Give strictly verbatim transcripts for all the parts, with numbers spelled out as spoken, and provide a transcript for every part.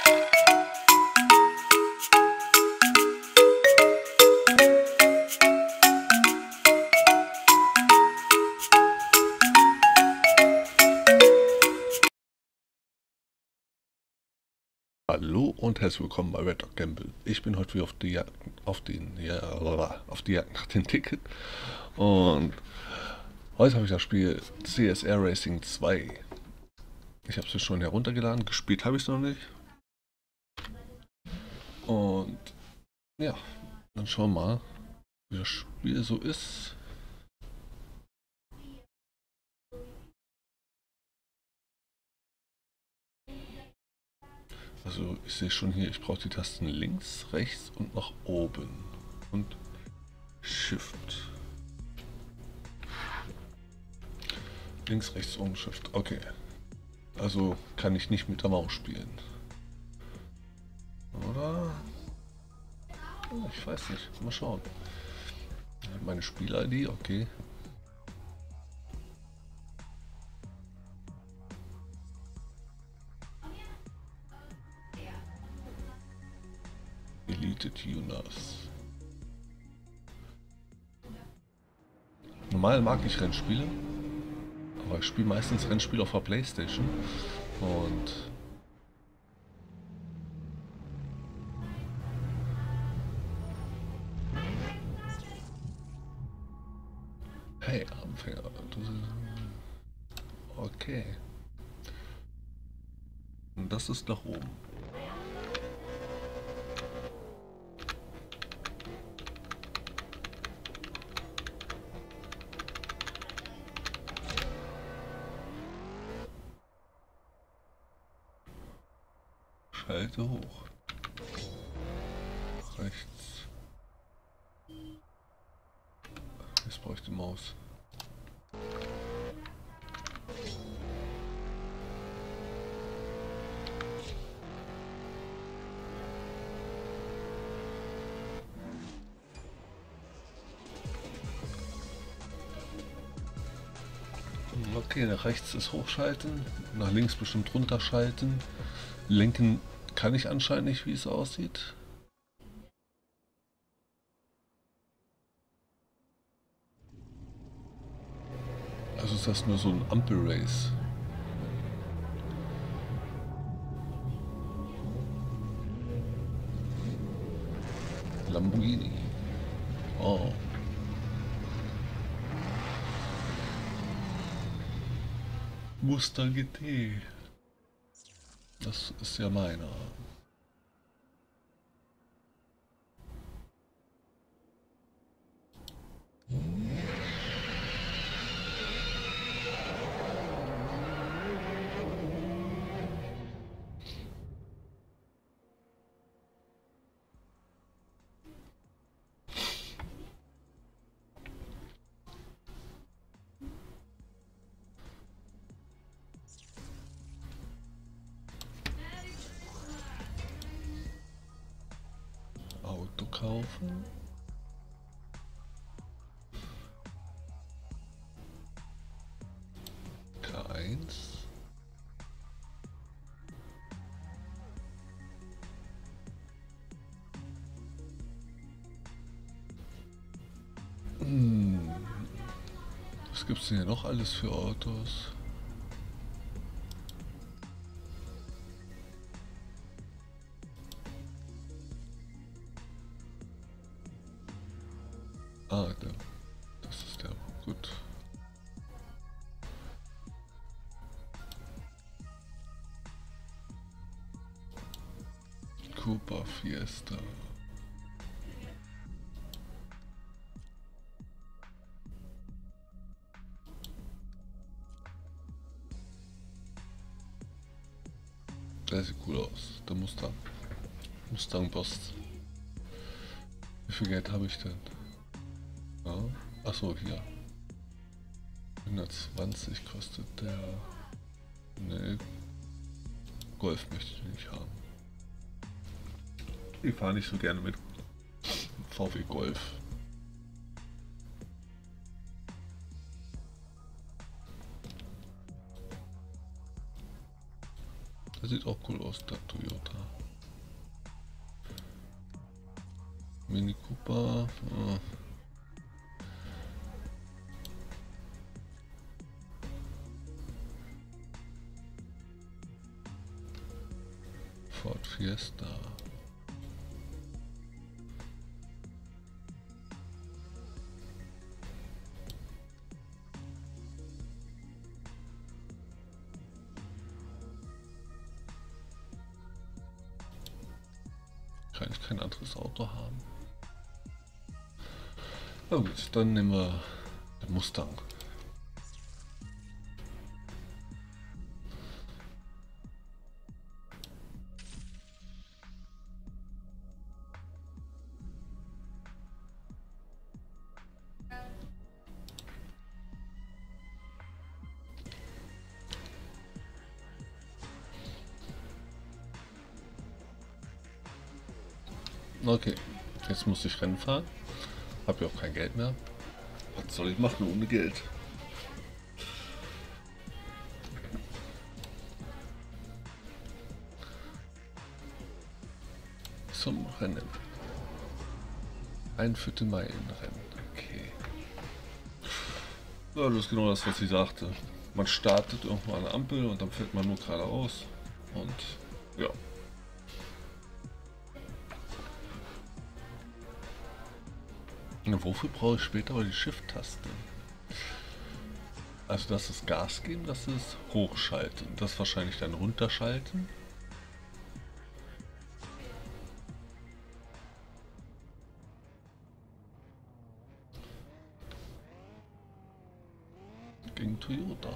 Hallo und herzlich willkommen bei Red Dog Gamble. Ich bin heute wieder auf die Jagd, auf den, ja, auf die Jagd nach dem Ticket und heute habe ich das Spiel C S R Racing zwei. Ich habe es schon heruntergeladen, gespielt habe ich es noch nicht. Und ja, dann schauen wir mal, wie das Spiel so ist. Also ich sehe schon hier, ich brauche die Tasten links, rechts und nach oben und Shift. Links, rechts und Shift, okay. Also kann ich nicht mit der Maus spielen. Oder? Ich weiß nicht, mal schauen. Meine Spiel-I D, okay. Elite Tuners. Normal mag ich Rennspiele, aber ich spiele meistens Rennspiele auf der Playstation und hey, Anfänger, okay. Und das ist nach oben. Schalte hoch. Rechts. Jetzt brauche ich die Maus. Okay, nach rechts ist hochschalten, nach links bestimmt runterschalten. Lenken kann ich anscheinend nicht, wie es aussieht. Also ist das nur so ein Ampel-Race. Lamborghini. Oh. Mustang G T. Das ist ja meiner. Auto kaufen. K eins. Hm. Was gibt es denn hier noch alles für Autos? Ah, der. Das ist der. Gut. Cooper Fiesta. Der sieht cool aus. Der Mustang. Mustang Boss. Wie viel Geld habe ich denn? Ja. Achso, hier. hundertzwanzig kostet der. Ne. Golf möchte ich nicht haben. Ich fahre nicht so gerne mit V W Golf. Der sieht auch cool aus, der Toyota. Mini Cooper. Ja. Ford Fiesta. Kann ich kein anderes Auto haben? Na gut, dann nehmen wir den Mustang. Okay, jetzt muss ich Rennen fahren. Habe ja auch kein Geld mehr. Was soll ich machen ohne Geld? Zum Rennen. Ein Viertelmeilenrennen. Okay. Ja, das ist genau das, was sie sagte. Man startet irgendwo an der Ampel und dann fährt man nur geradeaus. Und ja. Wofür brauche ich später aber die Shift-Taste? Also das ist Gas geben, das ist hochschalten. Das ist wahrscheinlich dann runterschalten. Gegen Toyota.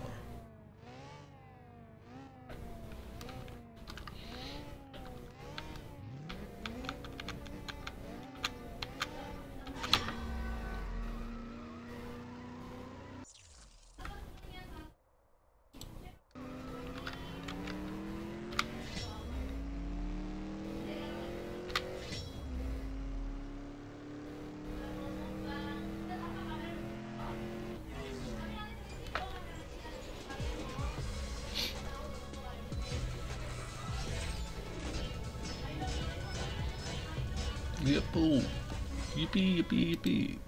Yippie, yippie, yippie, yippie.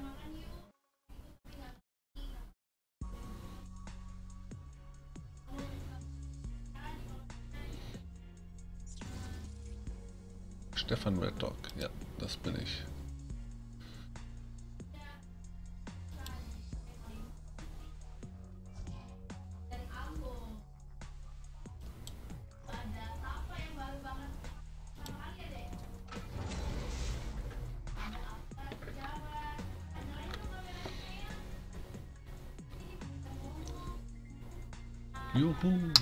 Stefan Red Dog, ja, das bin ich. Juhu!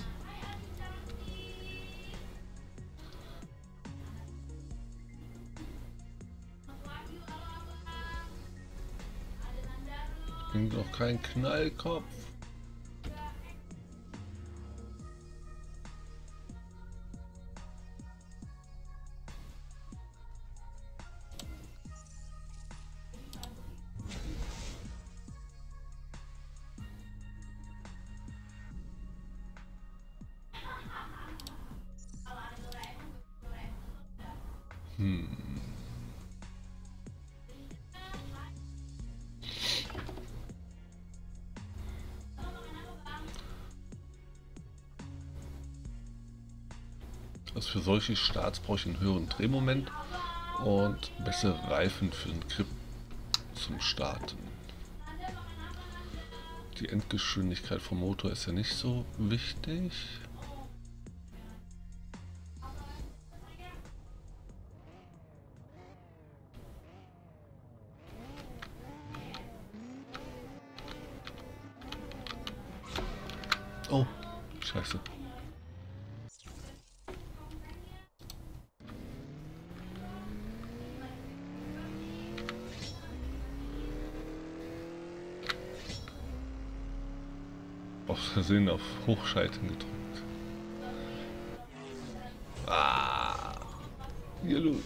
Ich bin doch kein Knallkopf. Hm. Also für solche Starts brauche ich einen höheren Drehmoment und bessere Reifen für den Grip zum Starten. Die Endgeschwindigkeit vom Motor ist ja nicht so wichtig. Oh, scheiße. Aus Versehen auf Hochschalten gedrückt. Ah, hier los.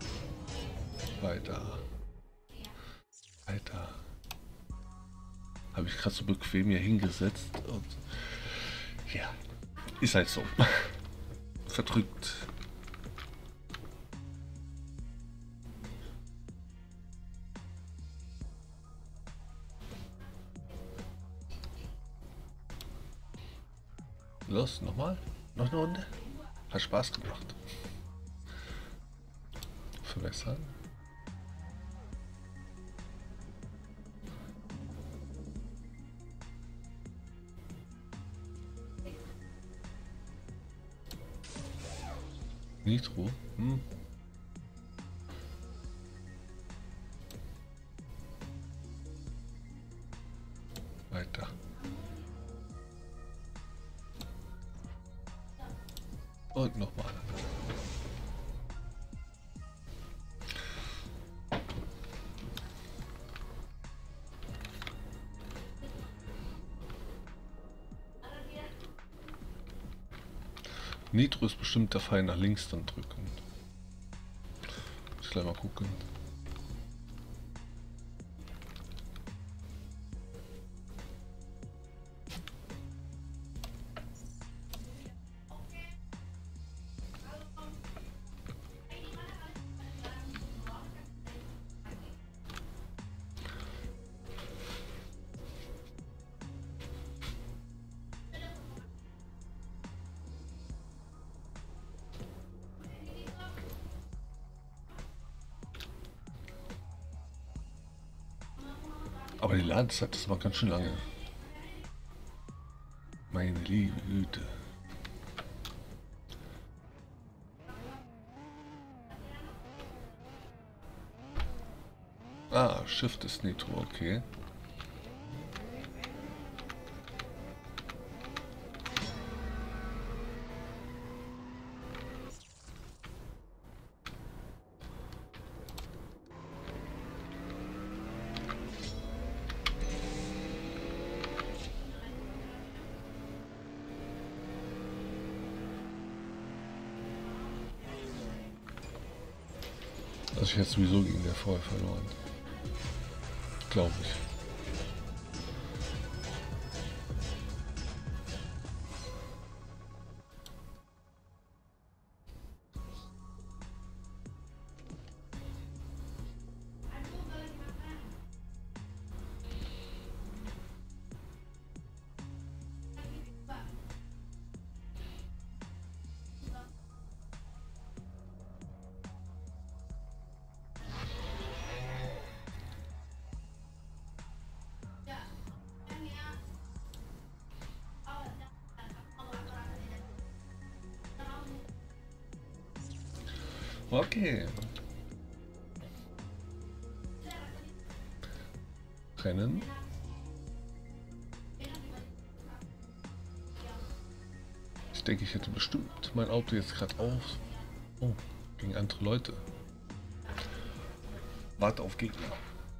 Weiter. Weiter. habe ich gerade so bequem hier hingesetzt und ja, ist halt so. Verdrückt. Los, nochmal? Noch eine Runde? Hat Spaß gemacht. Verbessern. Nitro? Hm. Weiter. Und nochmal. Nitro ist bestimmt der Pfeil nach links dann drücken. Muss ich gleich mal gucken. Aber die Ladezeit, das war ganz schön lange. Meine liebe Güte. Ah, Shift ist Nitro, okay. Also ich hätte sowieso gegen der vorher verloren. Glaube ich. Okay. Rennen. Ich denke, ich hätte bestimmt mein Auto jetzt gerade auf. Oh, gegen andere Leute. Warte auf Gegner.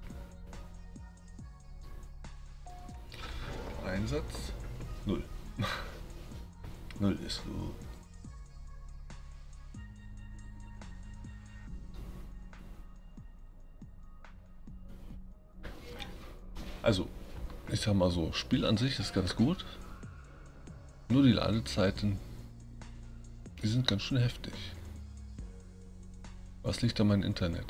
Einsatz. Null. Null ist gut. Also, ich sag mal so, Spiel an sich ist ganz gut. Nur die Ladezeiten, die sind ganz schön heftig. Was liegt an meinem Internet?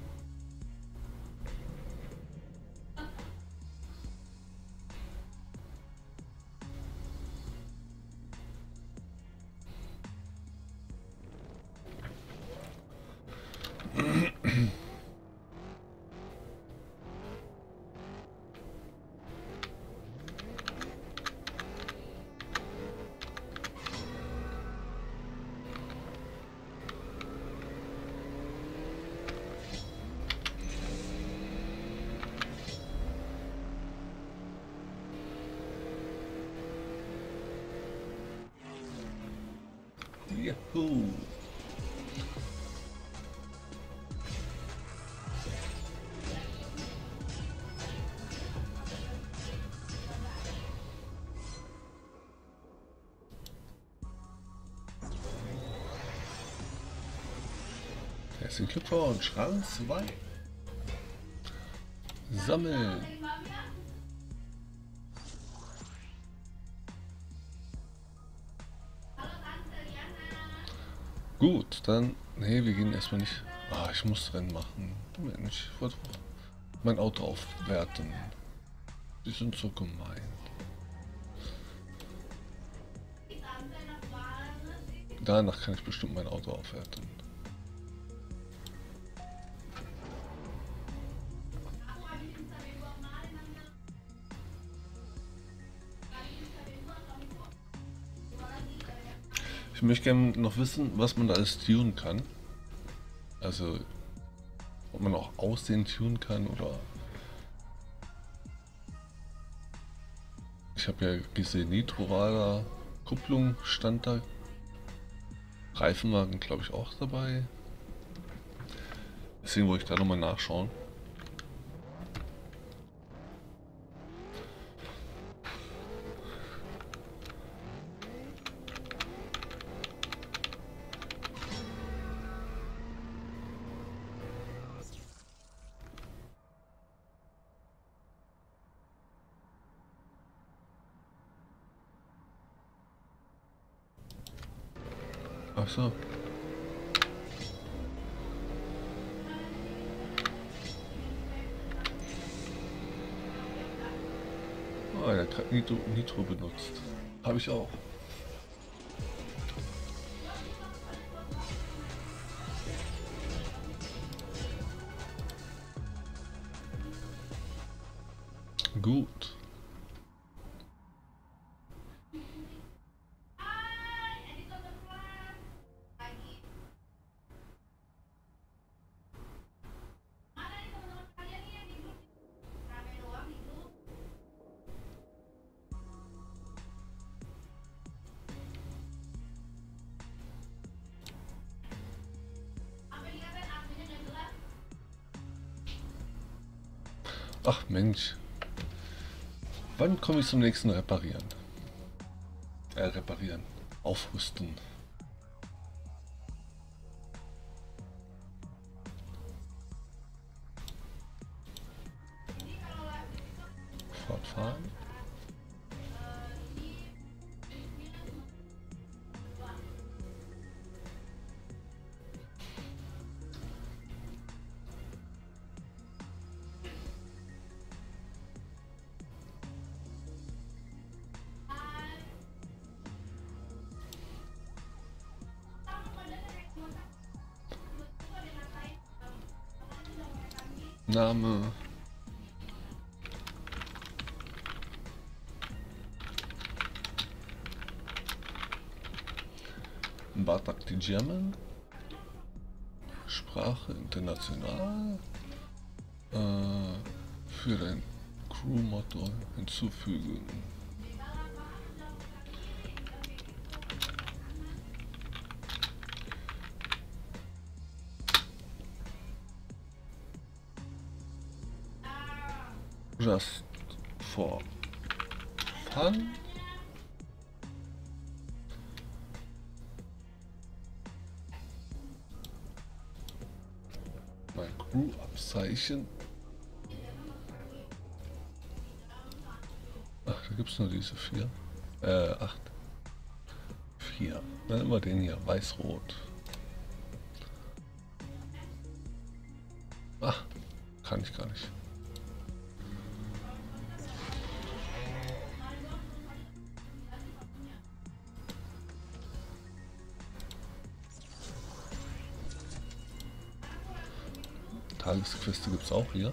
Juhu. Herzlichen Glückwunsch, Rang zwei. Sammeln. Gut, dann. Nee, wir gehen erstmal nicht. Ah, ich muss Rennen machen. Mensch, ich wollte mein Auto aufwerten. Die sind so gemein. Danach kann ich bestimmt mein Auto aufwerten. Ich möchte gerne noch wissen, was man da alles tunen kann. Also, ob man auch Aussehen tunen kann oder... Ich habe ja gesehen, Nitro-Radar, Kupplung stand da. Reifenwagen, glaube ich, auch dabei. Deswegen wollte ich da nochmal nachschauen. Ach so. Ah, der hat gerade Nitro, Nitro benutzt. Habe ich auch. Gut. Ach Mensch. Wann komme ich zum nächsten Reparieren? Äh, reparieren. Aufrüsten. Fortfahren. Name. Bartak die German. Sprache international. Äh, für dein Crewmotto hinzufügen. Just for fun. Mein Crew-Abzeichen. Ach, da gibt es nur diese vier. Äh, acht. Vier. Dann immer den hier, weiß-rot. Ach, kann ich gar nicht. Tagesqueste gibt es auch hier.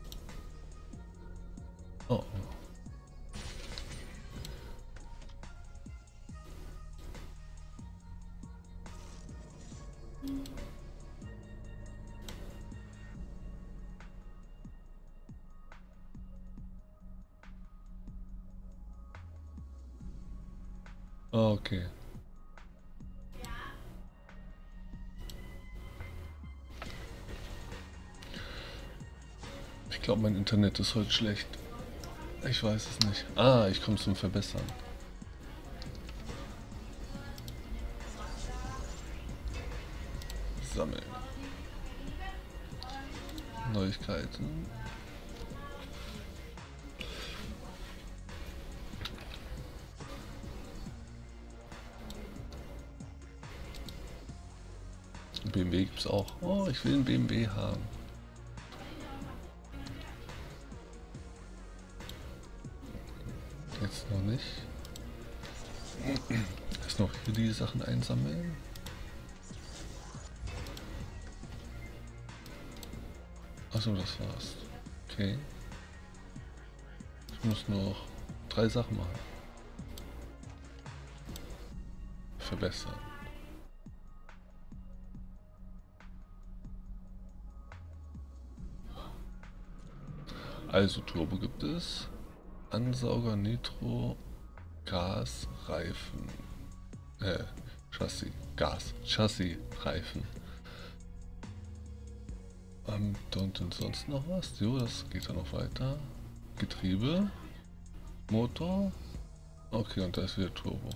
Oh. Okay. Ich glaube, mein Internet ist heute schlecht. Ich weiß es nicht. Ah, ich komme zum Verbessern. Sammeln. Neuigkeiten. B M W gibt es auch. Oh, ich will einen B M W haben. Jetzt noch nicht. Erst noch hier die Sachen einsammeln. Achso, das war's. Okay. Ich muss noch drei Sachen machen. Verbessern. Also Turbo gibt es. Ansauger, Nitro, Gas, Reifen. Äh, Chassis. Gas. Chassis, Reifen. Ähm, da unten sonst noch was? Jo, das geht dann noch weiter. Getriebe. Motor. Okay, und da ist wieder Turbo.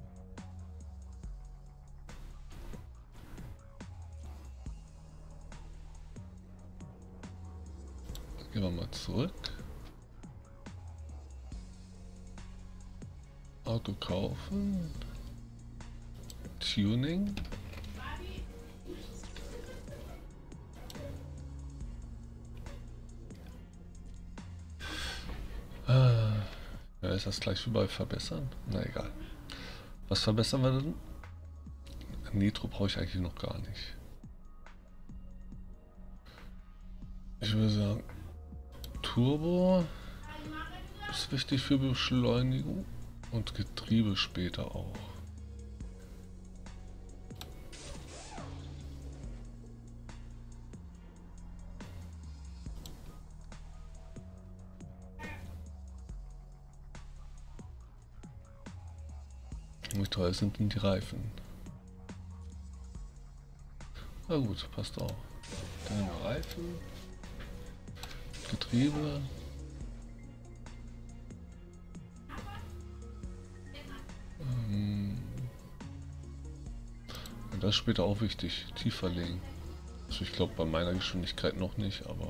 Gehen wir mal zurück. Auto kaufen. Tuning. Ah, ja, ist das gleich wie bei verbessern? Na egal. Was verbessern wir denn? Nitro brauche ich eigentlich noch gar nicht. Ich würde sagen, Turbo ist wichtig für Beschleunigung und Getriebe später auch. Wie teuer sind denn die Reifen? Na gut, passt auch. Dann nehmen wir Reifen, Getriebe. Ähm, und das ist später auch wichtig, tiefer legen. Also ich glaube bei meiner Geschwindigkeit noch nicht, aber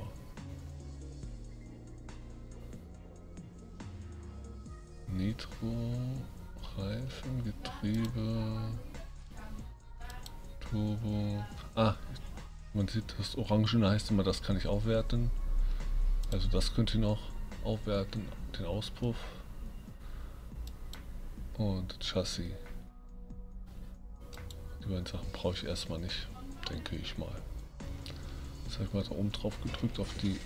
Nitro, Reifen, Getriebe, Turbo. Ah, man sieht, das Orangene heißt immer, das kann ich aufwerten. Also das könnt ihr noch aufwerten, den Auspuff und Chassis. Die beiden Sachen brauche ich erstmal nicht, denke ich mal. Jetzt habe ich mal da oben drauf gedrückt auf die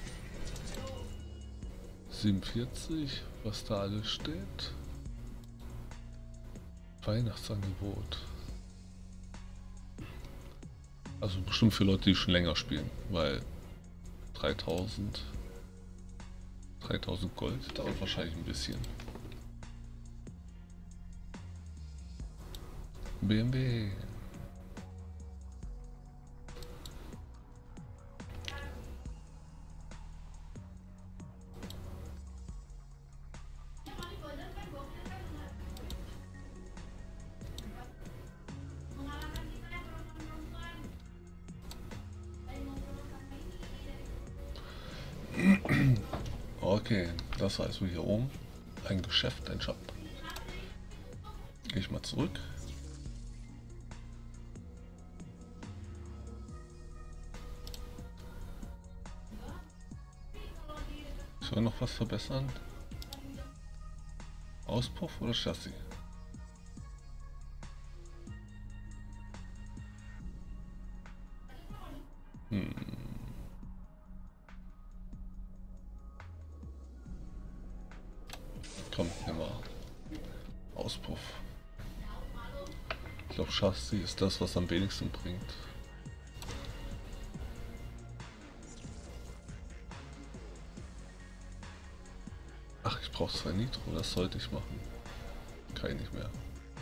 siebenundvierzig, was da alles steht. Weihnachtsangebot. Also bestimmt für Leute, die schon länger spielen, weil dreitausend, dreitausend Gold dauert wahrscheinlich ein bisschen. B M W. Okay, das war also hier oben ein Geschäft, ein Shop. Gehe ich mal zurück. Soll ich noch was verbessern? Auspuff oder Chassis? Hm. Komm, nimm mal Auspuff. Ich glaube, Chassis ist das, was am wenigsten bringt. Ach, ich brauche zwei Nitro, das sollte ich machen. Kann ich nicht mehr.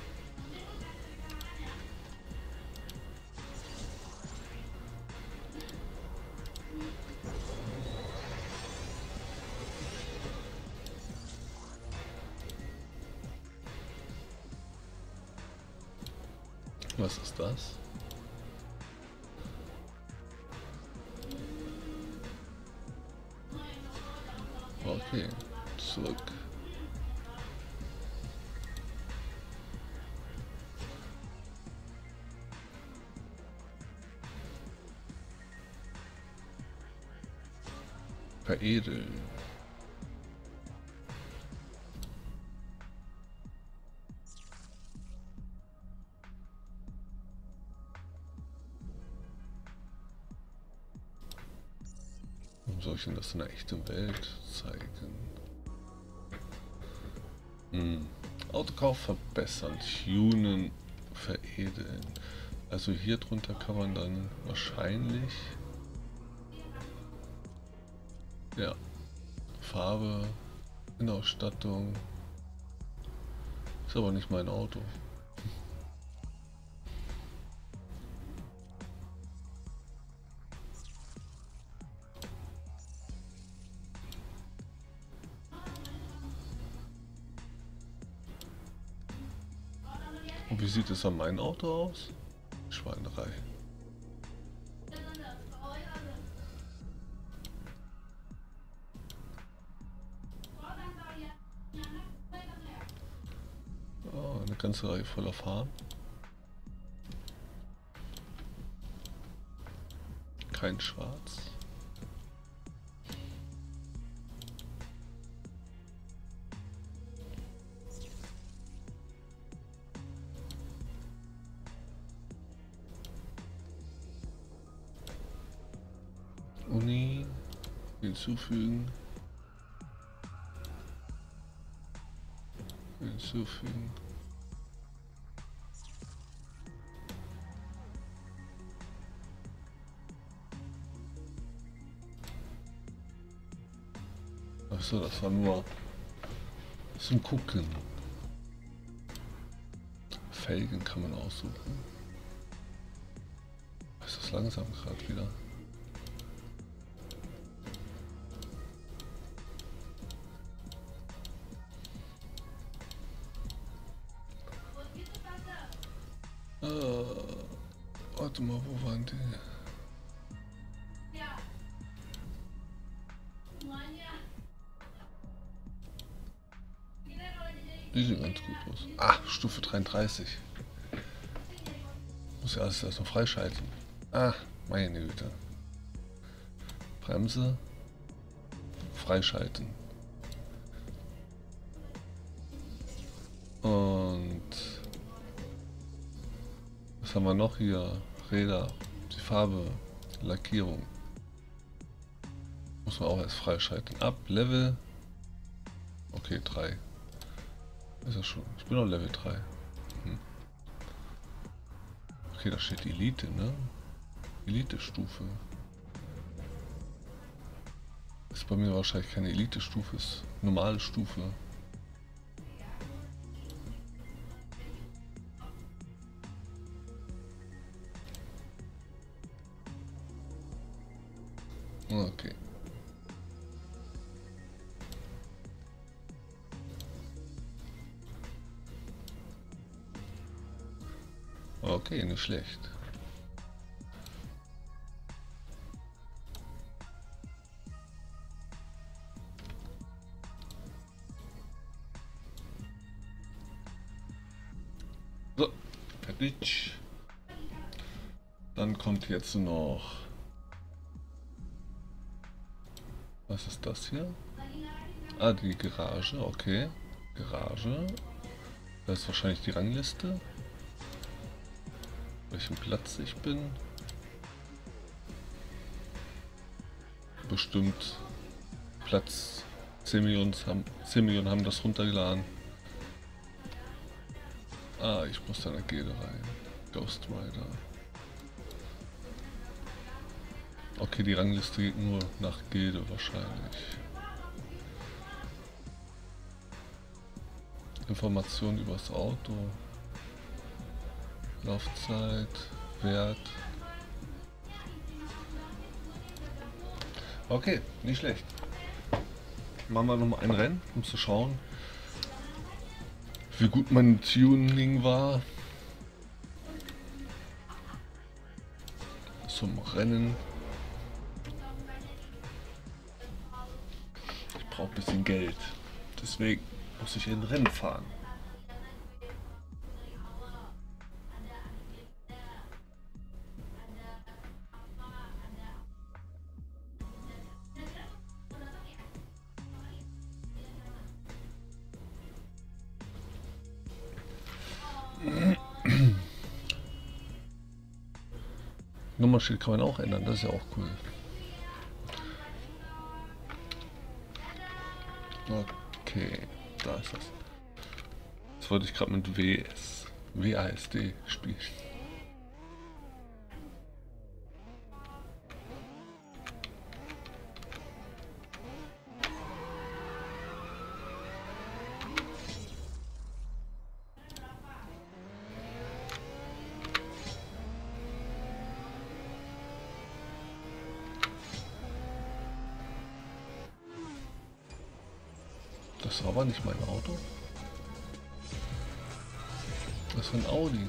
Was ist das? Okay, zurück. Veredeln. Warum soll ich denn das in der echten Welt zeigen? Hm. Autokauf verbessern, tunen, veredeln. Also hier drunter kann man dann wahrscheinlich, ja, Farbe, Innenausstattung. Ist aber nicht mein Auto. Und wie sieht es an meinem Auto aus? Schweinerei. Oh, eine ganze Reihe voller Farben. Kein Schwarz. Uni hinzufügen. Hinzufügen. Achso, das war nur zum Gucken. Felgen kann man aussuchen. Ist das langsam gerade wieder? Äh, warte mal, wo waren die? Die sehen ganz gut aus. Ah, Stufe dreiunddreißig. Muss ja alles erst noch freischalten. Ah, meine Güte. Bremse. Freischalten. Und was haben wir noch hier? Räder, die Farbe, Lackierung. Muss man auch erst freischalten. Ab Level. Okay, drei. Ist ja schon. Ich bin noch Level drei. Hm. Okay, da steht Elite, ne? Elite-Stufe. Ist bei mir wahrscheinlich keine Elite-Stufe, ist normale Stufe. Okay. Okay, nicht schlecht. So, fertig. Dann kommt jetzt noch... Was ist das hier? Ah, die Garage, okay. Garage. Das ist wahrscheinlich die Rangliste. Welchen Platz ich bin. Bestimmt Platz zehn Millionen haben, zehn Millionen haben das runtergeladen. Ah, ich muss da in der Gilde rein. Ghost Rider. Okay, die Rangliste geht nur nach Gilde wahrscheinlich. Informationen über das Auto. Laufzeit, Wert. Okay, nicht schlecht. Machen wir nochmal ein Rennen, um zu schauen, wie gut mein Tuning war. Zum Rennen. Ich brauche ein bisschen Geld. Deswegen muss ich in Rennen fahren. Nummernschild kann man auch ändern, das ist ja auch cool. Okay, da ist das. Jetzt wollte ich gerade mit W S, W A S D spielen. Das war aber nicht mein Auto. Das ist ein Audi.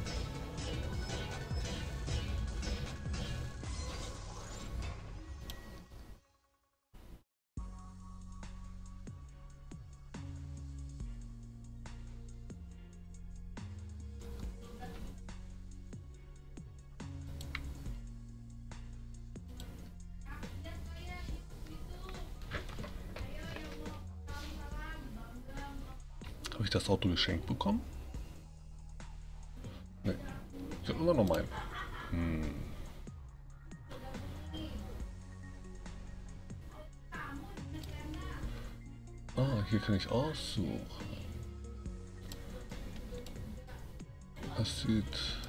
Habe ich das Auto geschenkt bekommen? Ne, ich habe immer noch meinen. Hm. Ah, hier kann ich aussuchen. Das sieht...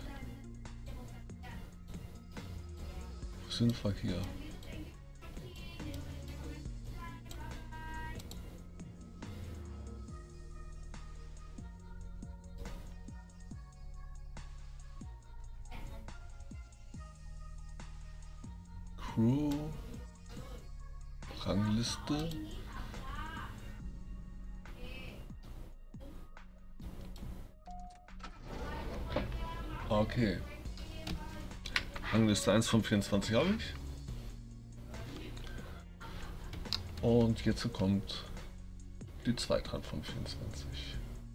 Wo sind wir hier? Crew, Rangliste. Okay. Rangliste eins von vierundzwanzig habe ich. Und jetzt kommt die zweite Hand von vierundzwanzig.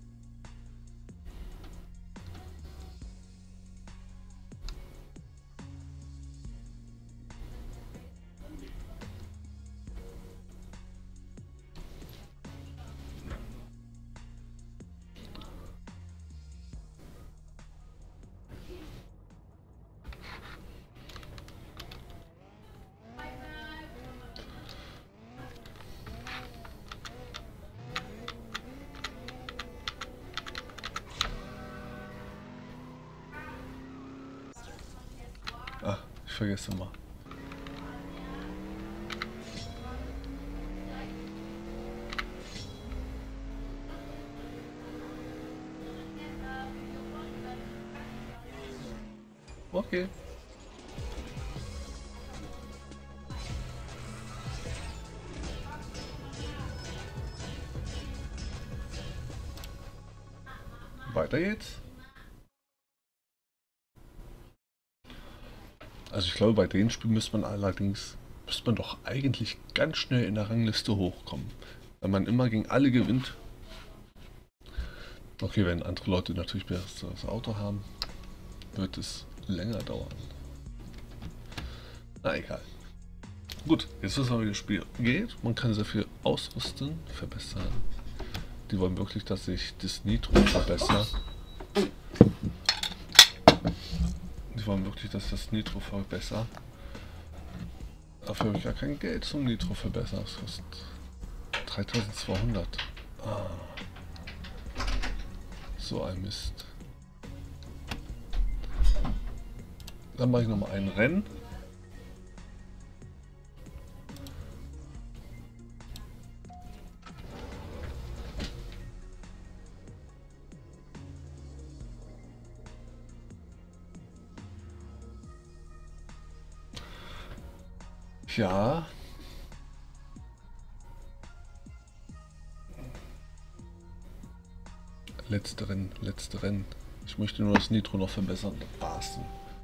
Ah, ich vergesse mal. Okay. Weiter geht's. Also ich glaube, bei den Spielen müsste man allerdings, müsste man doch eigentlich ganz schnell in der Rangliste hochkommen. Wenn man immer gegen alle gewinnt. Okay, wenn andere Leute natürlich besseres Auto haben, wird es länger dauern. Na egal. Gut, jetzt wissen wir, wie das Spiel geht. Man kann sehr viel ausrüsten, verbessern. Die wollen wirklich, dass ich das Nitro verbessere. Die wollen wirklich, dass ich das Nitro verbessere. Dafür habe ich gar kein Geld zum Nitro verbessern. Das kostet dreitausendzweihundert. Ah. So ein Mist. Dann mache ich noch mal ein Rennen. Ja. Letzte Rennen, letzte Rennen. Ich möchte nur das Nitro noch verbessern. Das war's.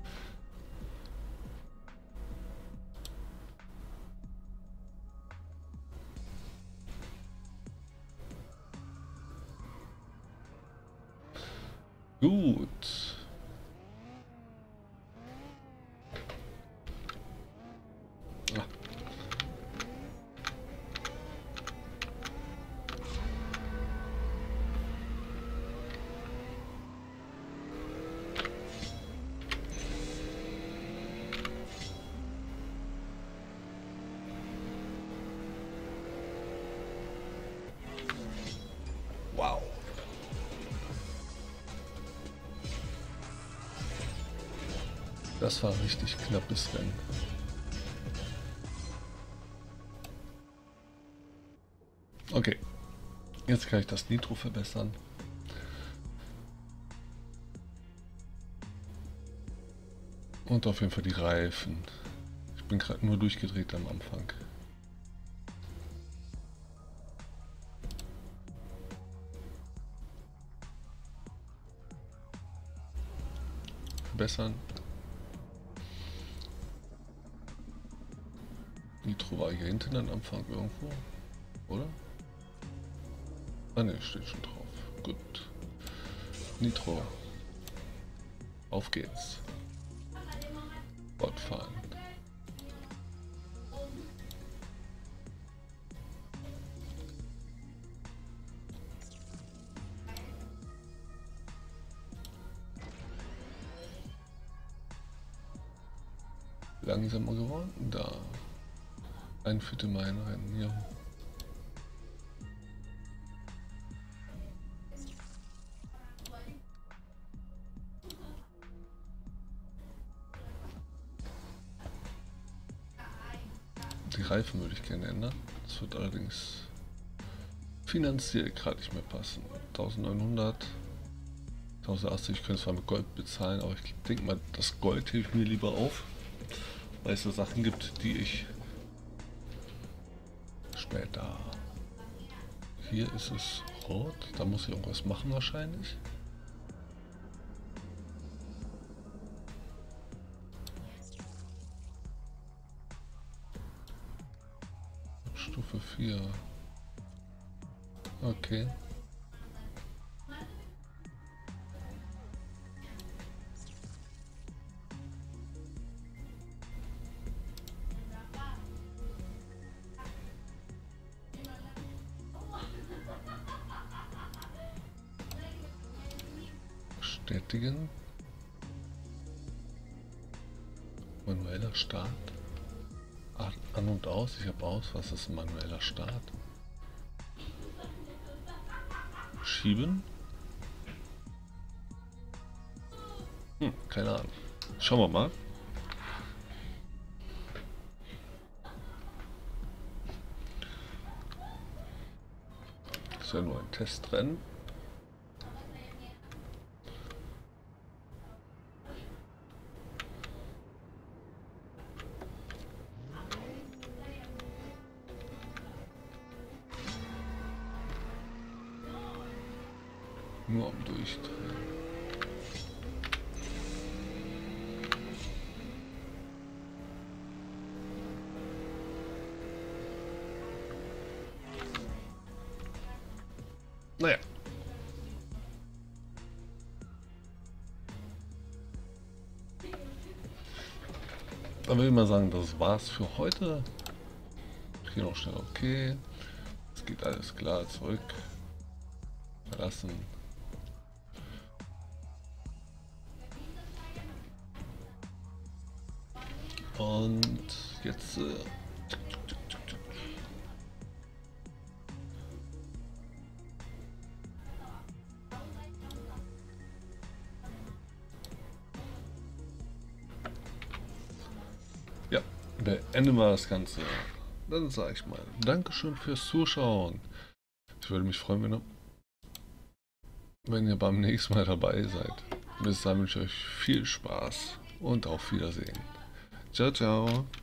Gut. Ah. Das war richtig knappes Rennen. Okay, jetzt kann ich das Nitro verbessern. Und auf jeden Fall die Reifen. Ich bin gerade nur durchgedreht am Anfang. Verbessern. Nitro war hier hinten am Anfang irgendwo, oder? Ah ne, steht schon drauf. Gut. Nitro. Auf geht's. Fortfahren. Langsamer geworden? Da. Ein Viertel mein Rennen, ja. Die Reifen würde ich gerne ändern. Das wird allerdings finanziell gerade nicht mehr passen. neunzehnhundert, tausendachtzig, ich könnte es zwar mit Gold bezahlen, aber ich denke mal, das Gold hilft mir lieber auf, weil es so Sachen gibt, die ich später... Hier ist es rot, da muss ich irgendwas machen wahrscheinlich. Stufe vier. Okay. Bestätigen. Manueller Start. An und aus. Ich habe aus. Was ist ein manueller Start? Schieben. Hm, keine Ahnung. Schauen wir mal. Das ist ja nur ein Testrennen. Nur am Durchdrehen. Naja. Dann würde ich mal sagen, das war's für heute. Hier noch schnell okay. Es geht alles klar, zurück. Verlassen. Und jetzt äh, ja, beenden wir das Ganze. Dann sage ich mal Dankeschön fürs Zuschauen. Ich würde mich freuen, wenn ihr, wenn ihr beim nächsten Mal dabei seid. Bis dahin wünsche ich euch viel Spaß und auf Wiedersehen. Ciao, ciao.